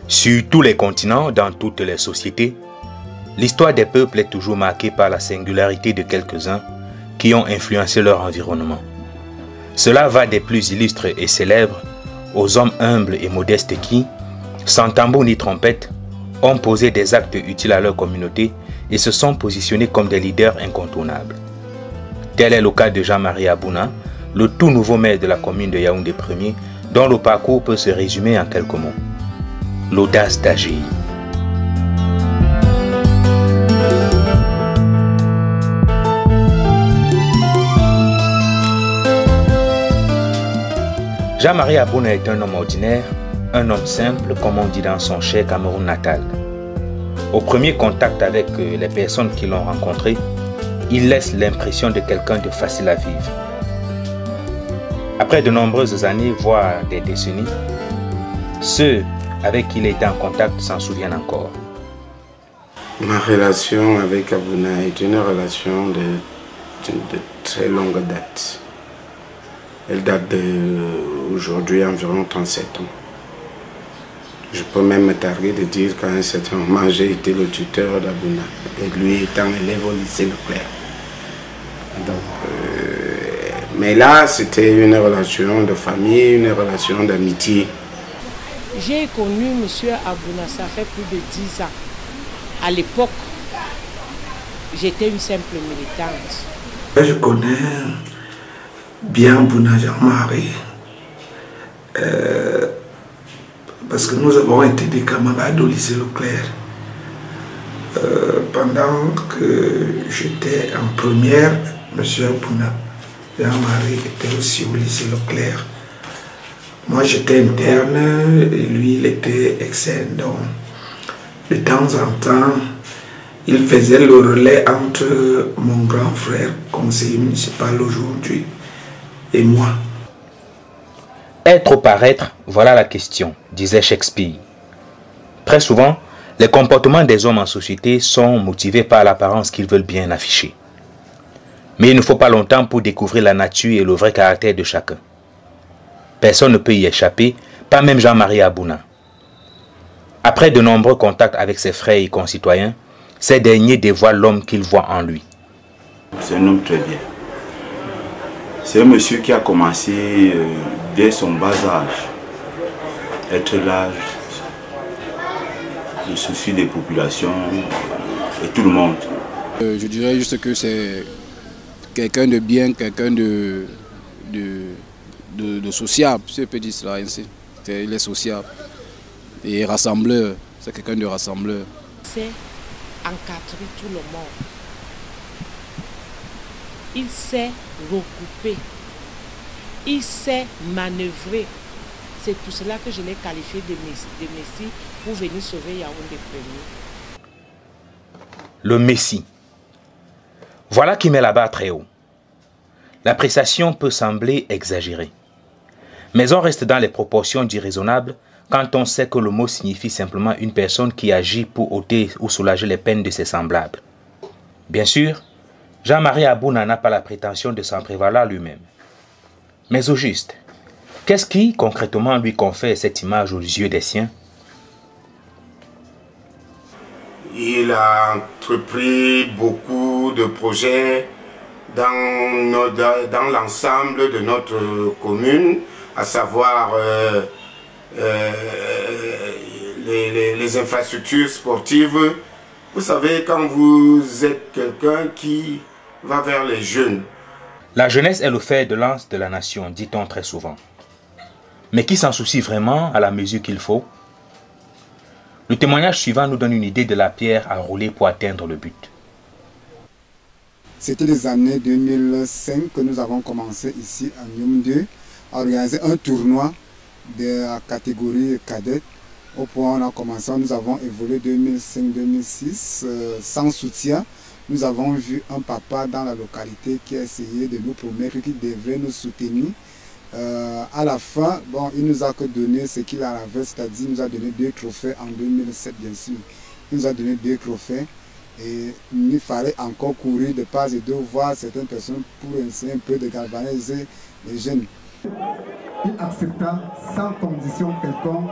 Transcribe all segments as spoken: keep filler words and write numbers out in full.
Sur tous les continents, dans toutes les sociétés, l'histoire des peuples est toujours marquée par la singularité de quelques-uns qui ont influencé leur environnement. Cela va des plus illustres et célèbres aux hommes humbles et modestes qui, sans tambour ni trompette, ont posé des actes utiles à leur communauté et se sont positionnés comme des leaders incontournables. Tel est le cas de Jean-Marie Abouna, le tout nouveau maire de la commune de Yaoundé premier, dont le parcours peut se résumer en quelques mots. L'audace d'agir. Jean-Marie Abouna est un homme ordinaire, un homme simple, comme on dit dans son cher Cameroun natal. Au premier contact avec les personnes qui l'ont rencontré, il laisse l'impression de quelqu'un de facile à vivre. Après de nombreuses années, voire des décennies, ceux avec qui il était en contact s'en souviennent encore. Ma relation avec Abouna est une relation de, de, de très longue date. Elle date d'aujourd'hui environ trente-sept ans. Je peux même me targuer de dire qu'à un certain moment, j'ai été le tuteur d'Abouna, et lui étant élève au lycée Leclerc. Donc, euh, mais là, c'était une relation de famille, une relation d'amitié. J'ai connu M. Abouna, ça fait plus de dix ans. À l'époque, j'étais une simple militante. Je connais bien Abouna Jean-Marie, euh, parce que nous avons été des camarades au lycée Leclerc. Euh, pendant que j'étais en première, M. Abouna Jean-Marie était aussi au lycée Leclerc. Moi j'étais interne et lui il était externe. Donc de temps en temps, il faisait le relais entre mon grand frère, conseiller municipal aujourd'hui, et moi. Être ou paraître, voilà la question, disait Shakespeare. Très souvent, les comportements des hommes en société sont motivés par l'apparence qu'ils veulent bien afficher. Mais il ne faut pas longtemps pour découvrir la nature et le vrai caractère de chacun. Personne ne peut y échapper, pas même Jean-Marie Abouna. Après de nombreux contacts avec ses frères et concitoyens, ces derniers dévoilent l'homme qu'ils voient en lui. C'est un homme très bien. C'est un monsieur qui a commencé euh, dès son bas âge, être là, le souci des populations et tout le monde. Euh, je dirais juste que c'est quelqu'un de bien, quelqu'un de, de, de, de sociable, si je peux dire cela ainsi. Il est sociable et rassembleur, c'est quelqu'un de rassembleur. C'est encadrer tout le monde. Il sait regrouper, il sait manœuvrer. C'est pour cela que je l'ai qualifié de Messie, de Messie pour venir sauver Yaoundé premier. Le Messie. Voilà qui met la barre très haut. L'appréciation peut sembler exagérée. Mais on reste dans les proportions du raisonnable quand on sait que le mot signifie simplement une personne qui agit pour ôter ou soulager les peines de ses semblables. Bien sûr, Jean-Marie Abouna n'a pas la prétention de s'en prévaloir lui-même. Mais au juste, qu'est-ce qui, concrètement, lui confère cette image aux yeux des siens? Il a entrepris beaucoup de projets dans, dans l'ensemble de notre commune, à savoir euh, euh, les, les, les infrastructures sportives. Vous savez, quand vous êtes quelqu'un qui va vers les jeunes. La jeunesse est le fer de lance de la nation, dit-on très souvent. Mais qui s'en soucie vraiment à la mesure qu'il faut? Le témoignage suivant nous donne une idée de la pierre à rouler pour atteindre le but. C'était les années deux mille cinq que nous avons commencé ici à Yaoundé à organiser un tournoi de la catégorie cadette. Au point où on a commencé, nous avons évolué deux mille cinq deux mille six euh, sans soutien. Nous avons vu un papa dans la localité qui a essayé de nous promettre qu'il devrait nous soutenir. Euh, à la fin, bon, il nous a que donné ce qu'il avait, c'est-à-dire il nous a donné deux trophées en deux mille sept, bien sûr. Il nous a donné deux trophées et il fallait encore courir de part et d'autre, voir certaines personnes pour essayer un peu de galvaniser les jeunes. Il accepta sans condition quelconque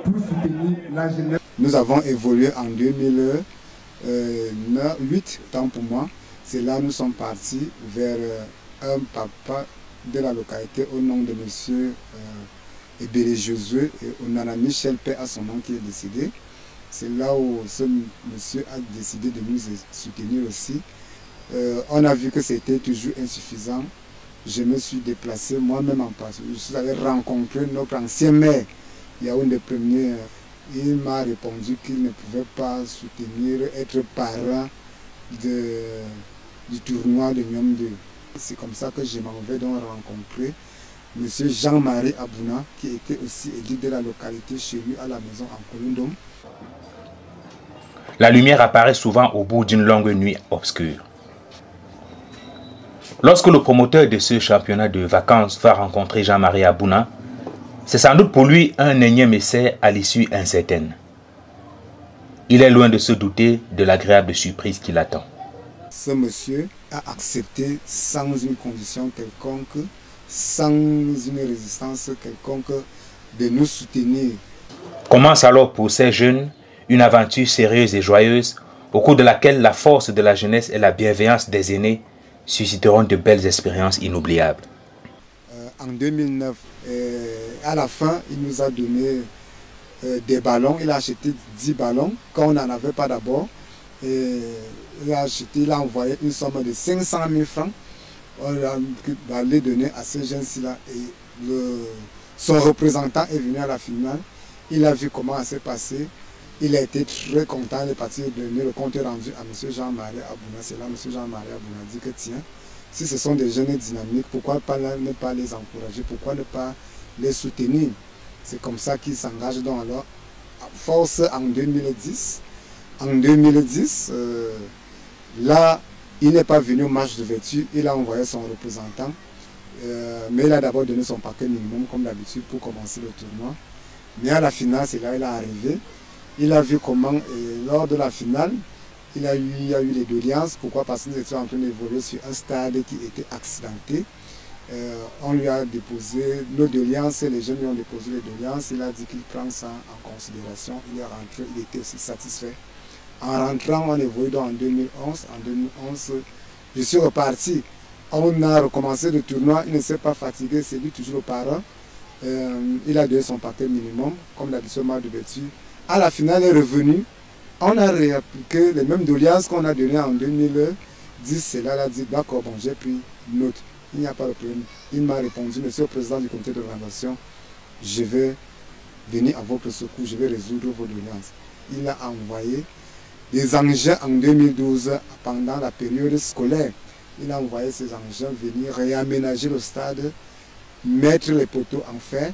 pour soutenir la jeunesse. Nous avons évolué en deux mille huit, tant pour moi. C'est là que nous sommes partis vers un papa de la localité au nom de monsieur euh, Ebéré Josué et Onana Michel, père à son nom, qui est décédé. C'est là où ce monsieur a décidé de nous soutenir aussi. Euh, on a vu que c'était toujours insuffisant. Je me suis déplacé moi-même en passant. Je suis allé rencontrer notre ancien maire, Yaoundé Premier. Il m'a répondu qu'il ne pouvait pas soutenir, être parent de, du tournoi de Nyom deux. C'est comme ça que je m'en vais donc rencontrer M. Jean-Marie Abouna, qui était aussi édile de la localité chez lui à la maison en Colondom. La lumière apparaît souvent au bout d'une longue nuit obscure. Lorsque le promoteur de ce championnat de vacances va rencontrer Jean-Marie Abouna, c'est sans doute pour lui un énième essai à l'issue incertaine. Il est loin de se douter de l'agréable surprise qui l'attend. Ce monsieur a accepté sans une condition quelconque, sans une résistance quelconque, de nous soutenir. Commence alors pour ces jeunes une aventure sérieuse et joyeuse, au cours de laquelle la force de la jeunesse et la bienveillance des aînés susciteront de belles expériences inoubliables. Euh, en deux mille neuf, euh, à la fin, il nous a donné euh, des ballons. Il a acheté dix ballons, quand on n'en avait pas d'abord. Il a acheté, il a envoyé une somme de cinq cent mille francs. On va les donner à ces jeunes-là. Et le, son représentant est venu à la finale. Il a vu comment ça s'est passé. Il a été très content. Il est parti donner le compte rendu à M. Jean-Marie Abouna. C'est là M. Jean-Marie Abouna dit que tiens, si ce sont des jeunes dynamiques, pourquoi pas, ne pas les encourager? Pourquoi ne pas les soutenir? C'est comme ça qu'il s'engage donc alors à force en deux mille dix. En deux mille dix, euh, là, il n'est pas venu au match de vertu. Il a envoyé son représentant. Euh, mais il a d'abord donné son paquet minimum comme d'habitude pour commencer le tournoi. Mais à la finale, c'est là qu'il est arrivé. Il a vu comment, et lors de la finale, il a eu, il a eu les doléances. Pourquoi? Parce que nous étions en train d'évoluer sur un stade qui était accidenté. Euh, on lui a déposé nos doléances, les jeunes lui ont déposé les doléances. Il a dit qu'il prend ça en considération. Il est rentré, il était aussi satisfait. En rentrant, on évolue donc en deux mille onze. En deux mille onze, je suis reparti. On a recommencé le tournoi. Il ne s'est pas fatigué, c'est lui toujours le parent. Euh, il a donné son paquet minimum, comme d'habitude, mal de vertu. À la finale, il est revenu. On a réappliqué les mêmes doléances qu'on a données en deux mille dix. C'est là, il a dit d'accord, bon, j'ai pris note. Il n'y a pas de problème. Il m'a répondu, monsieur le président du comité d'organisation, je vais venir à votre secours, je vais résoudre vos doléances. Il a envoyé des engins en deux mille douze, pendant la période scolaire. Il a envoyé ces engins venir réaménager le stade, mettre les poteaux en fer.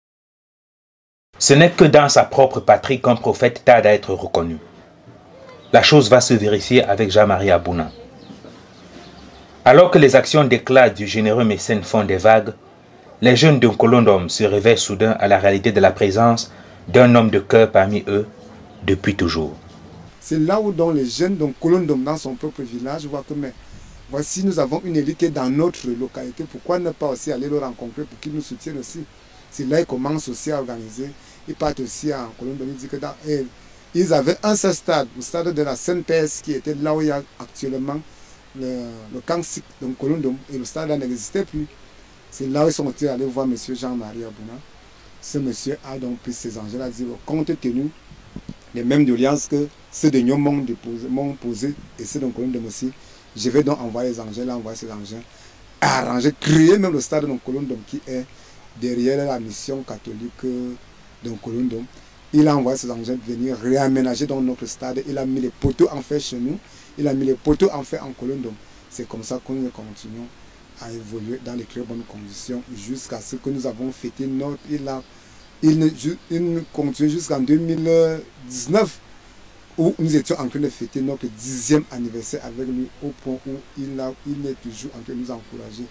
Ce n'est que dans sa propre patrie qu'un prophète tarde à être reconnu. La chose va se vérifier avec Jean-Marie Abouna. Alors que les actions d'éclat du généreux mécène font des vagues, les jeunes d'un Colondom se réveillent soudain à la réalité de la présence d'un homme de cœur parmi eux depuis toujours. C'est là où donc les jeunes d'un Colondom dans son propre village voient que mais voici nous avons une élite qui est dans notre localité, pourquoi ne pas aussi aller le rencontrer pour qu'ils nous soutiennent aussi? C'est là qu'ils commencent aussi à organiser. Ils partent aussi en Colondom. Ils disent que dans, et, ils avaient un seul stade, le stade de la C N P S qui était là où il y a actuellement le, le camp S I C, donc Colondom, et le stade n'existait plus. C'est là où ils sont allés voir M. Jean-Marie Abouna. Ce monsieur a donc pris ces enjeux, a dit compte tenu des mêmes doléances que ceux de Nyom m'ont posé, posé et ceux de Colondom aussi, je vais donc envoyer les engins, là envoyer ces engins, arranger, créer même le stade de Colondom qui est derrière la mission catholique de Colondom. Il a envoyé ses engins venir réaménager dans notre stade. Il a mis les poteaux en fer chez nous. Il a mis les poteaux en fer en Colondom. C'est comme ça que nous continuons à évoluer dans les très bonnes conditions jusqu'à ce que nous avons fêté notre... Il, a, il, il continue jusqu'en deux mille dix-neuf où nous étions en train de fêter notre dixième anniversaire avec lui au point où il, a, il est toujours en train de nous encourager.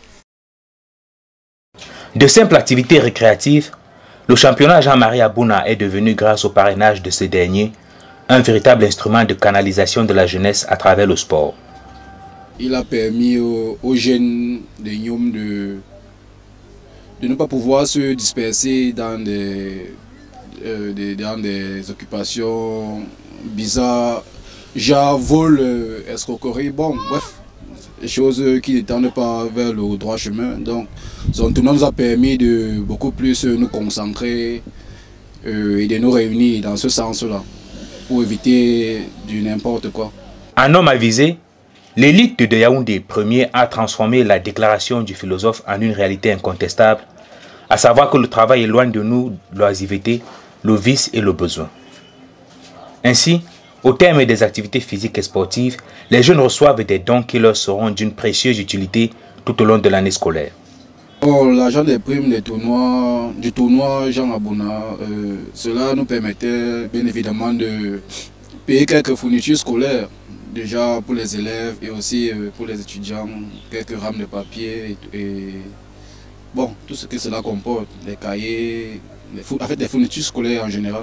De simples activités récréatives, le championnat Jean-Marie Abouna est devenu, grâce au parrainage de ce dernier, un véritable instrument de canalisation de la jeunesse à travers le sport. Il a permis aux, aux jeunes de Nyom de, de ne pas pouvoir se disperser dans des, euh, des, dans des occupations bizarres, genre vol, euh, escroquerie, bon, bref, des choses qui ne tendent pas vers le droit chemin. Donc, son tournoi nous a permis de beaucoup plus nous concentrer euh, et de nous réunir dans ce sens-là, pour éviter du n'importe quoi. Un homme avisé, l'élite de Yaoundé premier a transformé la déclaration du philosophe en une réalité incontestable, à savoir que le travail éloigne de nous l'oisiveté, le vice et le besoin. Ainsi, au terme des activités physiques et sportives, les jeunes reçoivent des dons qui leur seront d'une précieuse utilité tout au long de l'année scolaire. Oh, l'argent des primes des tournois, du tournoi Jean Abouna, euh, cela nous permettait bien évidemment de payer quelques fournitures scolaires, déjà pour les élèves et aussi euh, pour les étudiants, quelques rames de papier et, et bon, tout ce que cela comporte, les cahiers, les, en fait des fournitures scolaires en général.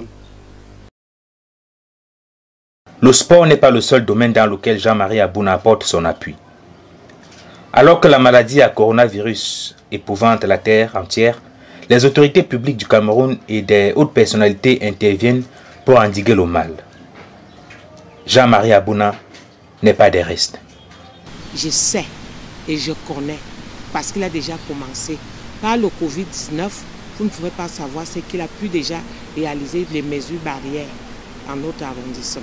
Le sport n'est pas le seul domaine dans lequel Jean-Marie Abouna apporte son appui. Alors que la maladie à coronavirus épouvante la terre entière, les autorités publiques du Cameroun et des hautes personnalités interviennent pour endiguer le mal. Jean-Marie Abouna n'est pas des restes. Je sais et je connais, parce qu'il a déjà commencé par le Covid dix-neuf, vous ne pouvez pas savoir ce qu'il a pu déjà réaliser les mesures barrières dans notre arrondissement.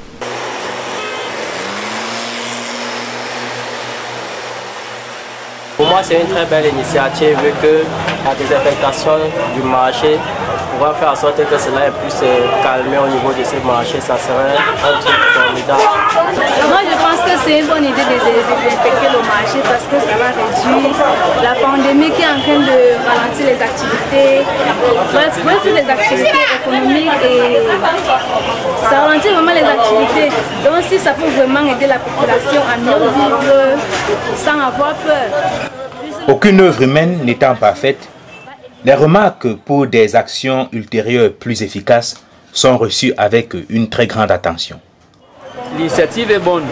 Pour moi, c'est une très belle initiative vu que la désinfectation du marché pourra faire en sorte que cela est plus calmé au niveau de ce marché. Ça serait un truc formidable. Moi, je pense que c'est une bonne idée de désinfecter le marché parce que ça va réduire la pandémie qui est en train de ralentir les activités, bref, toutes les activités économiques et ça ralentit vraiment les activités. Donc, si ça peut vraiment aider la population à mieux vivre sans avoir peur. Aucune œuvre humaine n'étant parfaite, les remarques pour des actions ultérieures plus efficaces sont reçues avec une très grande attention. L'initiative est bonne,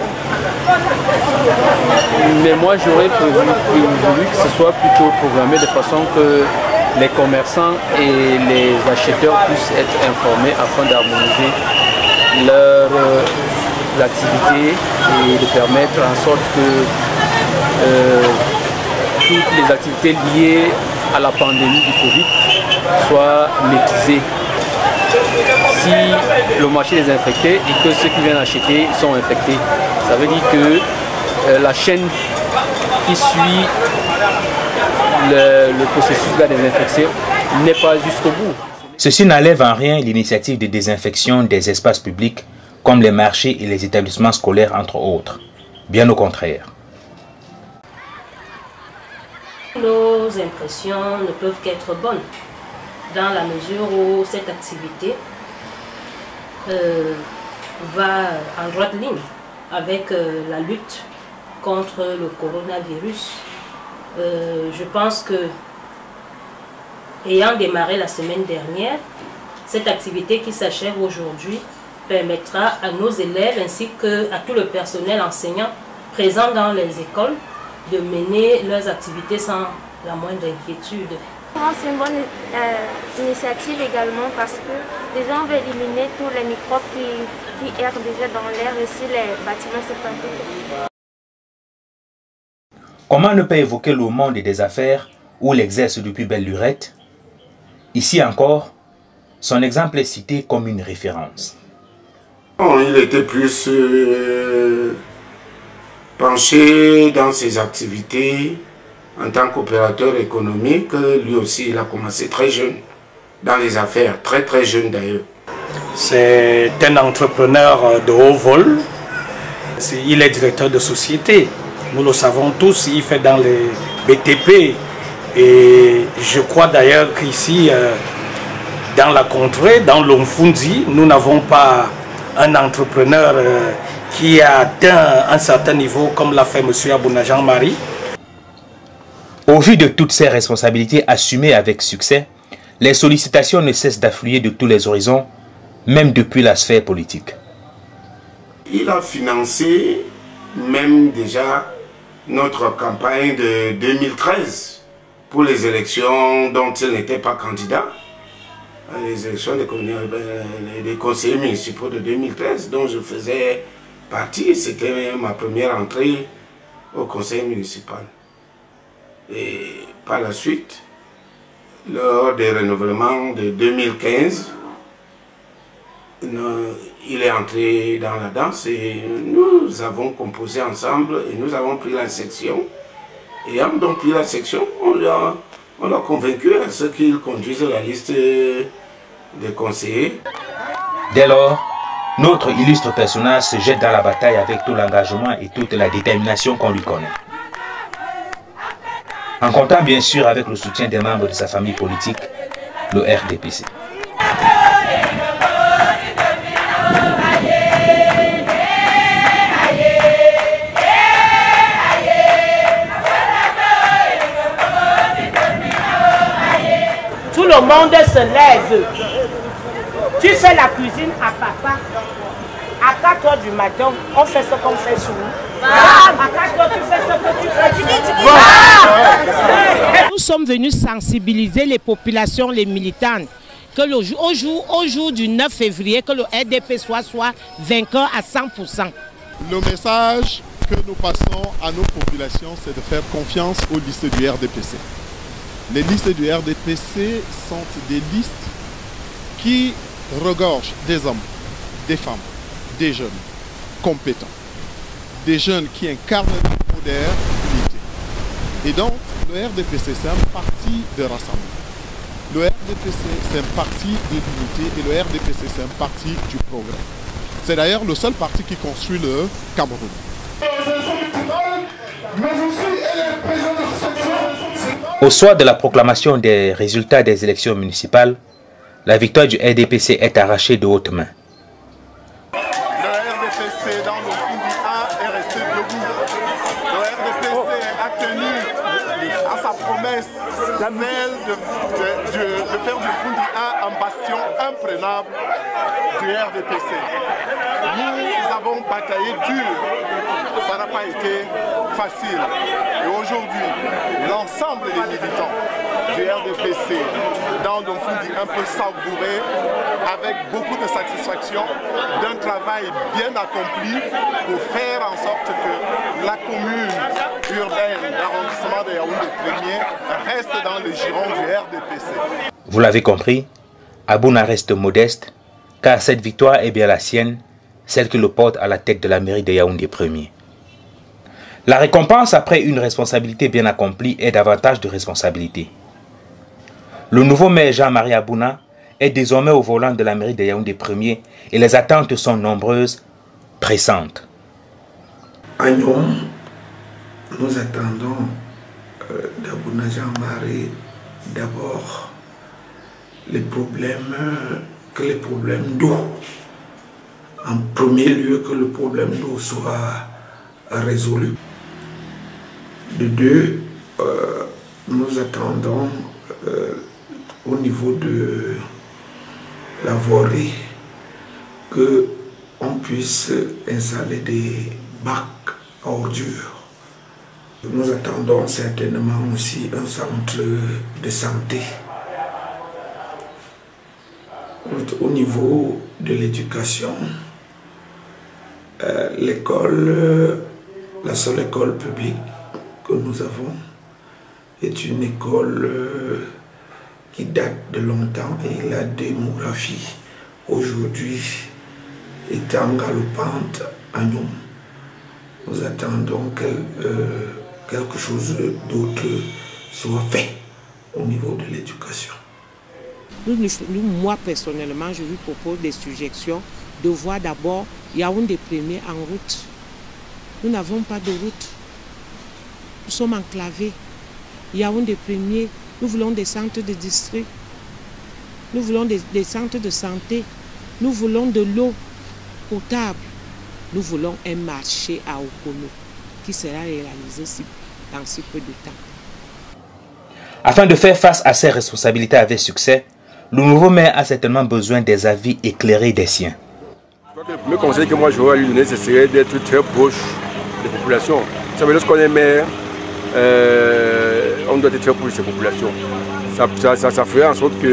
mais moi j'aurais voulu que ce soit plutôt programmé de façon que les commerçants et les acheteurs puissent être informés afin d'harmoniser leurs euh, activités et de permettre en sorte que euh, toutes les activités liées à la pandémie du Covid soient maîtrisées. Si le marché est infecté et que ceux qui viennent acheter sont infectés, ça veut dire que euh, la chaîne qui suit le, le processus de la désinfection n'est pas jusqu'au bout. Ceci n'enlève en rien l'initiative de désinfection des espaces publics comme les marchés et les établissements scolaires entre autres. Bien au contraire. Nos impressions ne peuvent qu'être bonnes dans la mesure où cette activité euh, va en droite ligne avec euh, la lutte contre le coronavirus. Euh, je pense que, ayant démarré la semaine dernière, cette activité qui s'achève aujourd'hui permettra à nos élèves ainsi qu'à tout le personnel enseignant présent dans les écoles de mener leurs activités sans la moindre inquiétude. C'est une bonne euh, initiative également parce que déjà on veut éliminer tous les microbes qui, qui errent déjà dans l'air et si les bâtiments se prennent. Comment ne pas évoquer le monde des affaires où il exerce depuis belle lurette? Ici encore, son exemple est cité comme une référence. Bon, il était plus euh, penché dans ses activités en tant qu'opérateur économique. Lui aussi, il a commencé très jeune dans les affaires, très très jeune d'ailleurs. C'est un entrepreneur de haut vol. Il est directeur de société. Nous le savons tous, il fait dans les B T P. Et je crois d'ailleurs qu'ici, euh, dans la contrée, dans l'Omfundi, nous n'avons pas un entrepreneur euh, qui a atteint un certain niveau comme l'a fait M. Abouna Jean-Marie. Au vu de toutes ces responsabilités assumées avec succès, les sollicitations ne cessent d'affluer de tous les horizons, même depuis la sphère politique. Il a financé même déjà notre campagne de deux mille treize pour les élections dont il n'était pas candidat. les élections des, des conseillers municipaux de deux mille treize, dont je faisais partie. C'était ma première entrée au conseil municipal. Et par la suite, lors des renouvellements de deux mille quinze, il est entré dans la danse et nous avons composé ensemble et nous avons pris la section. Et ayant donc pris la section, on l'a on l'a convaincu à ce qu'il conduise la liste des conseillers. Dès lors, notre illustre personnage se jette dans la bataille avec tout l'engagement et toute la détermination qu'on lui connaît. En comptant bien sûr avec le soutien des membres de sa famille politique, le R D P C. Tout le monde se lève. Tu fais la cuisine à papa. À quatre heures du matin, on fait ce qu'on fait souvent. À quatre heures, tu fais ce que tu fais souvent. Nous sommes venus sensibiliser les populations, les militantes, que le jour, au, jour, au jour du neuf février, que le R D P soit, soit vainqueur à cent pour cent. Le message que nous passons à nos populations, c'est de faire confiance aux listes du R D P C. Les listes du R D P C sont des listes qui regorgent des hommes, des femmes, des jeunes compétents, des jeunes qui incarnent le modèle unité. Et donc, le R D P C, c'est un parti de rassemblement. Le R D P C, c'est un parti de l'unité et le R D P C, c'est un parti du progrès. C'est d'ailleurs le seul parti qui construit le Cameroun. Au soir de la proclamation des résultats des élections municipales, la victoire du R D P C est arrachée de haute main. Le R D P C dans le Fundi un est resté debout. Le R D P C a tenu à sa promesse celle de, de, de, de faire du Fundi un un bastion imprenable du R D P C. Nous avons bataillé dur, ça n'a pas été facile. Et aujourd'hui, l'ensemble des militants du R D P C dans le Fundi un peu savouré, avec beaucoup de satisfaction, d'un travail bien accompli pour faire en sorte que la commune urbaine d'arrondissement de Yaoundé premier reste dans le giron du R D P C. Vous l'avez compris, Abouna reste modeste, car cette victoire est bien la sienne, celle qui le porte à la tête de la mairie de Yaoundé premier. La récompense après une responsabilité bien accomplie est davantage de responsabilité. Le nouveau maire Jean-Marie Abouna est désormais au volant de la mairie de Yaoundé premier et les attentes sont nombreuses, pressantes. À Nyom, nous attendons euh, d'Abouna Jean-Marie d'abord les problèmes, euh, que les problèmes d'eau, en premier lieu que le problème d'eau soit résolu. De deux, euh, nous attendons euh, au niveau de la voirie qu'on puisse installer des bacs à ordures. Nous attendons certainement aussi un centre de santé. Au niveau de l'éducation, euh, l'école, euh, la seule école publique que nous avons est une école euh, qui date de longtemps et la démographie aujourd'hui étant galopante à nous. Nous attendons que euh, quelque chose d'autre soit fait au niveau de l'éducation. Nous, nous, moi personnellement, je lui propose des suggestions de voir d'abord Yaoundé premier en route. Nous n'avons pas de route. Nous sommes enclavés. Yaoundé premier, nous voulons des centres de district. Nous voulons des, des centres de santé. Nous voulons de l'eau potable. Nous voulons un marché à Okono qui sera réalisé si, dans si peu de temps. Afin de faire face à ces responsabilités avec succès, le nouveau maire a certainement besoin des avis éclairés des siens. Le premier conseil que moi j'aurais à lui donner, ce serait d'être très proche des populations. Ça veut dire qu'on est maire, euh, on doit être très proche de ces populations. Ça, ça, ça, ça ferait en sorte que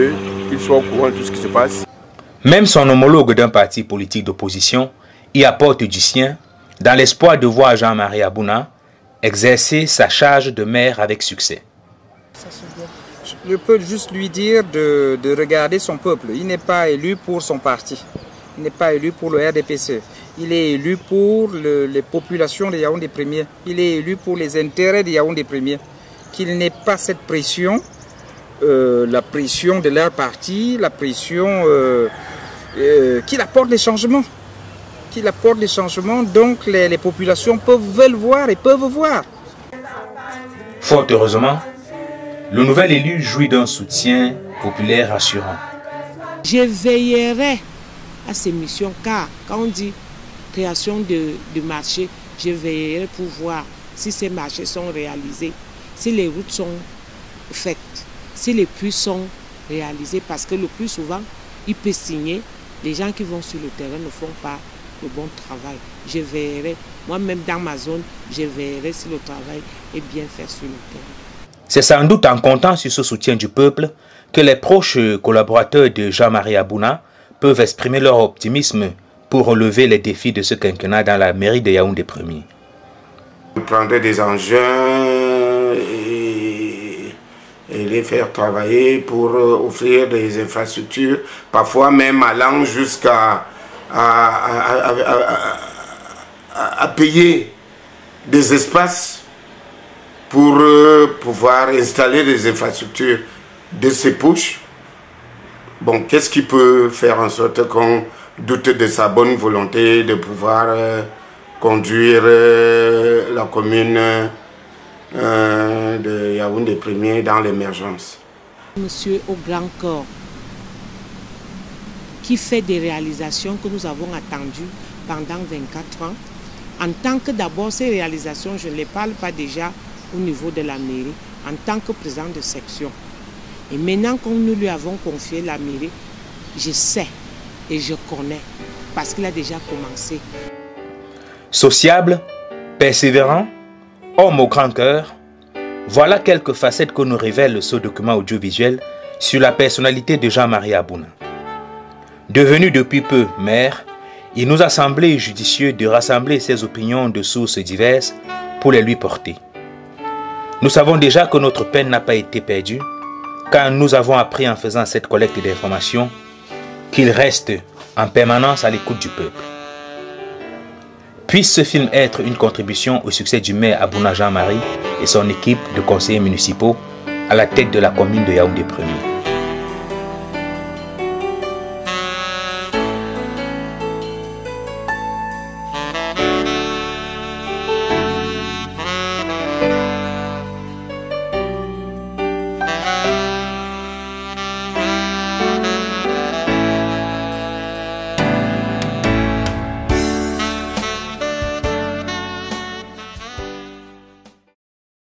qu'il soit au courant de tout ce qui se passe. Même son homologue d'un parti politique d'opposition y apporte du sien dans l'espoir de voir Jean-Marie Abouna exercer sa charge de maire avec succès. Je peux juste lui dire de, de regarder son peuple. Il n'est pas élu pour son parti. Il n'est pas élu pour le R D P C. Il est élu pour le, les populations de Yaoundé Premier. Il est élu pour les intérêts de Yaoundé Premier. Qu'il n'ait pas cette pression, euh, la pression de leur parti, la pression euh, euh, qu'il apporte des changements. Qu'il apporte des changements, donc les, les populations peuvent, veulent voir et peuvent voir. Fort heureusement, le nouvel élu jouit d'un soutien populaire rassurant. Je veillerai à ces missions car quand on dit création de, de marchés, je veillerai pour voir si ces marchés sont réalisés, si les routes sont faites, si les puits sont réalisés, parce que le plus souvent, il peut signer, les gens qui vont sur le terrain ne font pas le bon travail. Je verrai, moi-même dans ma zone, je verrai si le travail est bien fait sur le terrain. C'est sans doute en comptant sur ce soutien du peuple que les proches collaborateurs de Jean-Marie Abouna peuvent exprimer leur optimisme pour relever les défis de ce quinquennat dans la mairie de Yaoundé Premier. Prendre des engins et, et les faire travailler pour offrir des infrastructures, parfois même allant jusqu'à À, à, à, à, à payer des espaces pour euh, pouvoir installer des infrastructures de ces pushs. Bon, qu'est-ce qui peut faire en sorte qu'on doute de sa bonne volonté de pouvoir euh, conduire euh, la commune euh, de Yaoundé Premier dans l'émergence? Monsieur au grand corps, qui fait des réalisations que nous avons attendues pendant vingt-quatre ans. En tant que d'abord ces réalisations, je ne les parle pas déjà au niveau de la mairie, en tant que président de section. Et maintenant que nous lui avons confié la mairie, je sais et je connais, parce qu'il a déjà commencé. Sociable, persévérant, homme au grand cœur, voilà quelques facettes que nous révèle ce document audiovisuel sur la personnalité de Jean-Marie Abouna. Devenu depuis peu maire, il nous a semblé judicieux de rassembler ses opinions de sources diverses pour les lui porter. Nous savons déjà que notre peine n'a pas été perdue, car nous avons appris en faisant cette collecte d'informations qu'il reste en permanence à l'écoute du peuple. Puisse ce film être une contribution au succès du maire Abouna Jean-Marie et son équipe de conseillers municipaux à la tête de la commune de Yaoundé Premier.